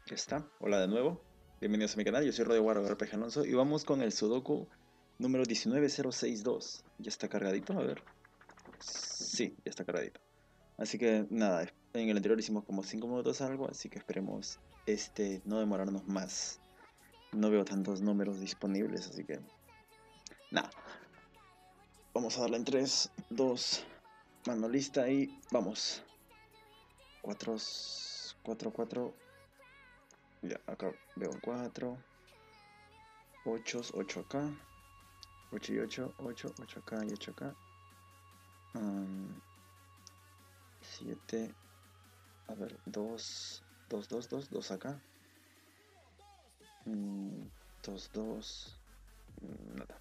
Ya está, hola de nuevo, bienvenidos a mi canal, yo soy Rodrigo RPG Alonso y vamos con el Sudoku número 19062. ¿Ya está cargadito? A ver. Sí, ya está cargadito. Así que nada, en el anterior hicimos como 5 minutos algo, así que esperemos no demorarnos más. No veo tantos números disponibles, así que nada. Vamos a darle en 3, 2, mano lista y vamos. 4, 4, 4. Ya, acá veo 4. 8, 8 acá. 8 y 8, 8, 8 acá y 8 acá. 7, a ver, 2, 2, 2, 2, 2 acá. 2, 2, nada.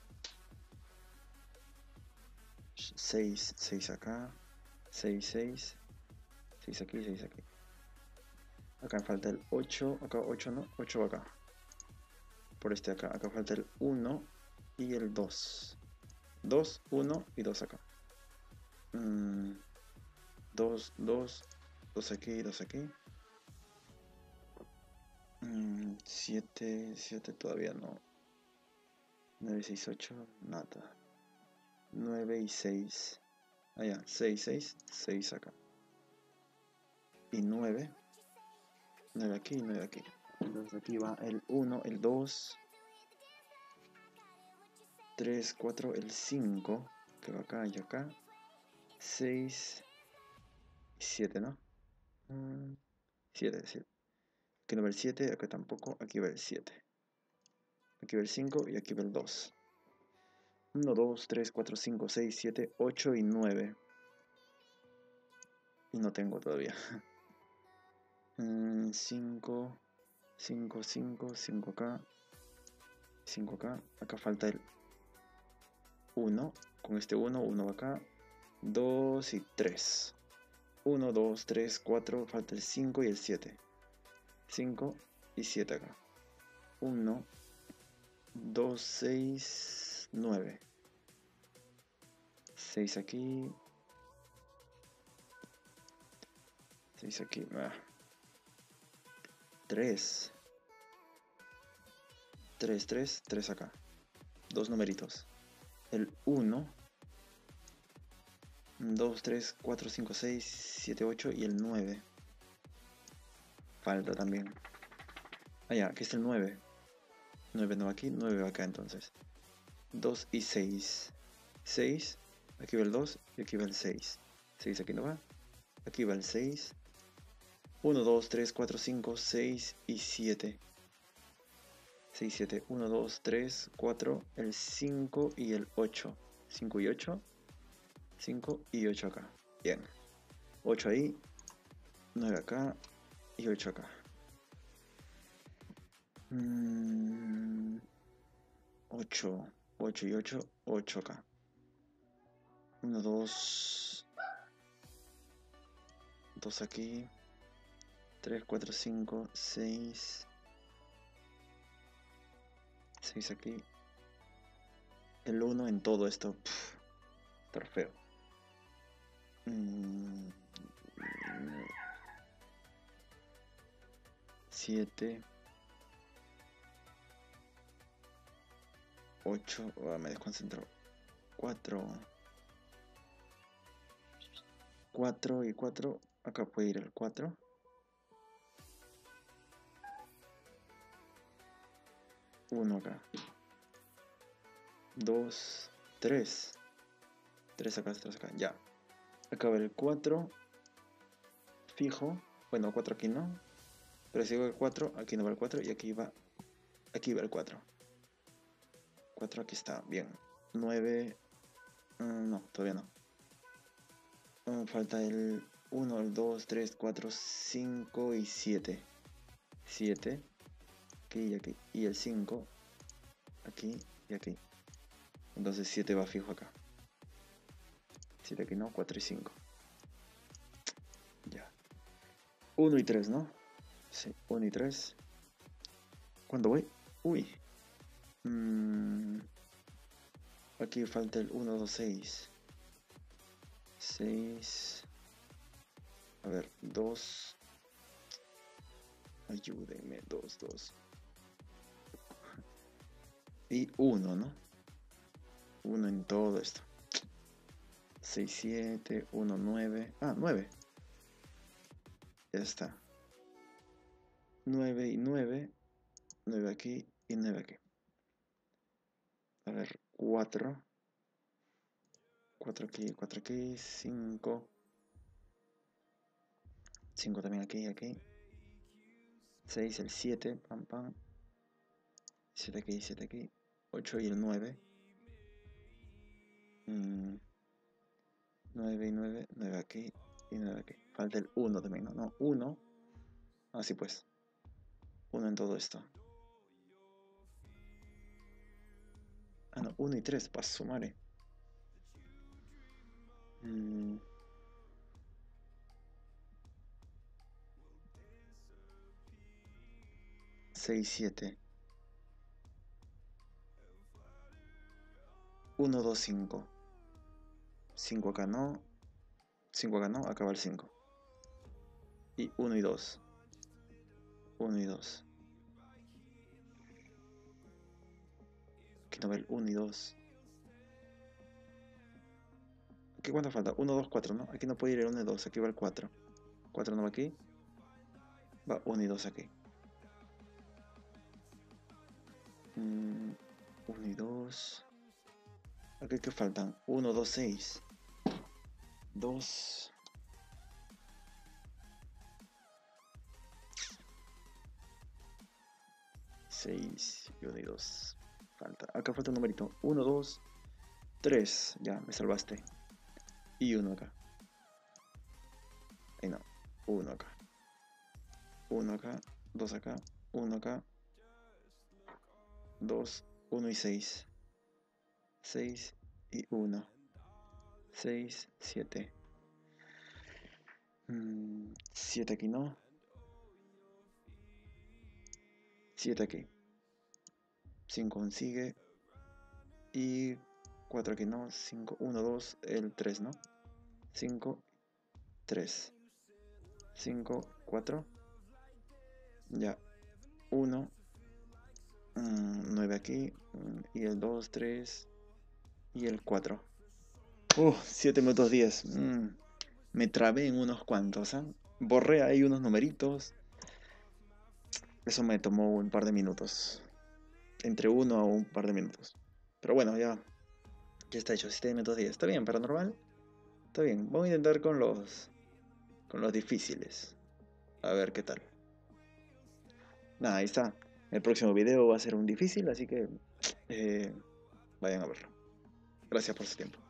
6, 6 acá. 6, 6, 6 aquí, 6 aquí. Acá me falta el 8, acá 8 no, 8 acá. Por este acá, acá falta el 1 y el 2. 2, 1 y 2 acá. 2, 2, 2 aquí, 2 aquí. 7, 7 todavía no. 9, 6, 8, nada. 9 y 6. Allá, 6, 6, 6 acá. Y 9. 9 aquí y 9 aquí. Entonces aquí va el 1, el 2, 3, 4, el 5. Que va acá y acá. 6 y 7, ¿no? 7, 7. Aquí no va el 7, acá tampoco. Aquí va el 7. Aquí va el 5 y aquí va el 2. 1, 2, 3, 4, 5, 6, 7, 8 y 9. Y no tengo todavía. 5, 5, 5, 5 acá. 5 acá. Acá falta el 1. Con este 1, 1 va acá. 2 y 3. 1, 2, 3, 4. Falta el 5 y el 7. 5 y 7 acá. 1, 2, 6, 9. 6 aquí. 6 aquí. 3. 3, 3, 3 acá. Dos numeritos. El 1. 2, 3, 4, 5, 6, 7, 8 y el 9. Falta también. Ah, ya, aquí está el 9. 9 no va aquí, 9 va acá entonces. 2 y 6. 6. Aquí va el 2 y aquí va el 6. 6 aquí no va. Aquí va el 6. 1, 2, 3, 4, 5, 6 y 7. 6, 7. 1, 2, 3, 4, el 5 y el 8. 5 y 8. 5 y 8 acá. Bien. 8 ahí. 9 acá. Y 8 acá. 8. 8 y 8. 8 acá. 1, 2. 2 aquí. 3, 4, 5, 6. 6 aquí. El 1 en todo esto. Está feo. 7. 8. Me desconcentro. 4. 4 y 4. Acá puede ir el 4. 1 acá. 2, 3. 3 acá, 3 acá. Ya. Acá va el 4. Fijo. Bueno, 4 aquí no. Pero si va el 4, aquí no va el 4 y aquí va. Aquí va el 4. 4 aquí está. Bien. 9. No, todavía no. Falta el 1, el 2, 3, 4, 5 y 7. 7. Aquí y aquí. Y el 5. Aquí y aquí. Entonces 7 va fijo acá. 7 aquí no, 4 y 5. Ya. 1 y 3, ¿no? Sí, 1 y 3. ¿Cuándo voy? Uy. Aquí falta el 1, 2, 6. 6. A ver, 2. Ayúdenme, 2, 2. Y 1, ¿no? 1 en todo esto. 6, 7, 1, 9. Ah, 9. Ya está. 9 y 9. 9 aquí y 9 aquí. A ver, 4. 4 aquí, 5. 5 también aquí y aquí. 6, el 7, pam, pam. 7 aquí, 7 aquí. 8 y el 9. 9 y 9, 9 aquí y 9 aquí. Falta el 1 también, ¿no? No, 1. Así pues. 1 en todo esto. Ah, no, 1 y 3, paso, madre. 6, 7. 1, 2, 5. 5 acá no. 5 acá no, acá va el 5. Y 1 y 2. 1 y 2. Aquí no va el 1 y 2. ¿Aquí cuánto falta? 1, 2, 4, ¿no? Aquí no puede ir el 1 y 2. Aquí va el 4. 4 no va aquí. Va 1 y 2 aquí. 1 y 2. Aquí que faltan 1, 2, 6. 2. 6 y 1 y 2. Falta. Acá falta un numerito. 1, 2, 3. Ya, me salvaste. Y 1 acá. Ahí no. 1 acá. 1 acá. 2 acá. 1 acá. 2, 1 y 6. 6 y 1. 6, 7. 7 aquí no. 7 aquí. 5 consigue. Y 4 aquí no. 5, 1, 2. El 3, ¿no? 5, 3. 5, 4. Ya. 1. 9 aquí. Y el 2, 3. Y el 4. 7 minutos 10. Me trabé en unos cuantos, ¿eh? Borré ahí unos numeritos. Eso me tomó un par de minutos. Entre 1 a un par de minutos. Pero bueno, ya está hecho. 7 minutos 10. Está bien, paranormal. Está bien. Vamos a intentar con los difíciles. A ver qué tal. Nada, ahí está. El próximo video va a ser un difícil, así que vayan a verlo. Gracias por su tiempo.